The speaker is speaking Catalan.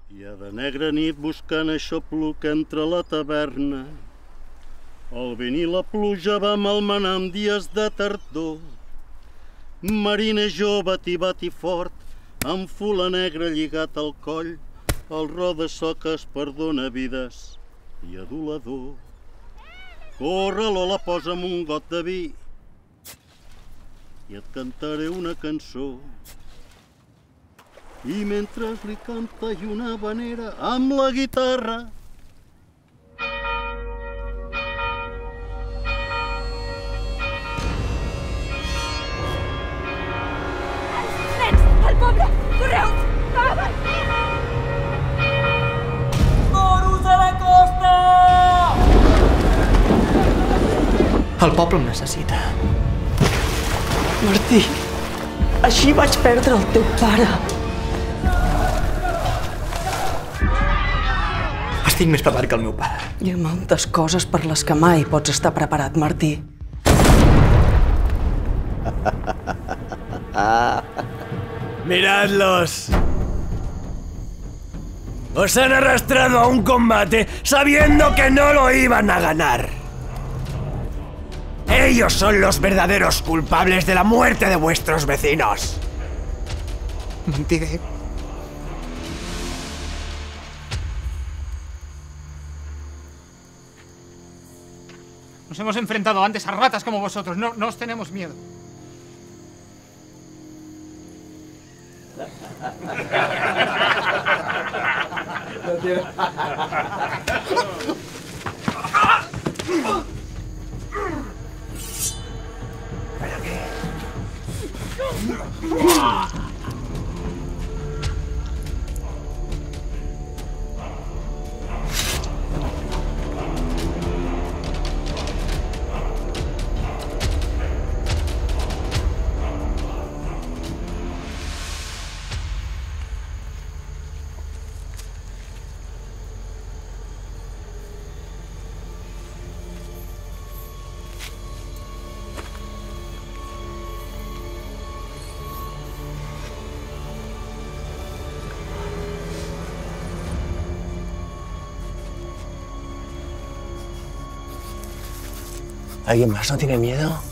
I a de negra nit buscant aixopluc entre la taverna, el vent i la pluja va malmenar en dies de tardor. Mariner jove, bati fort, amb fula negra lligat al coll, el ro de soques perdona vides i adulador. Corre, Lola, posa'm un got de vi i et cantaré una cançó. I mentre li canta i una havanera amb la guitarra. Nens, el poble! Correu! Avall! Moros a la costa! El poble em necessita. Martí, així vaig perdre el teu pare. Estic més preparat que el meu pare. Hi ha moltes coses per les que mai pots estar preparat, Martí. ¡Miradlos! Os han arrastrado a un combate sabiendo que no lo iban a ganar. Ellos son los verdaderos culpables de la muerte de vuestros vecinos. Mentiré. Nos hemos enfrentado antes a ratas como vosotros. No os tenemos miedo. ¿Alguien más no tiene miedo?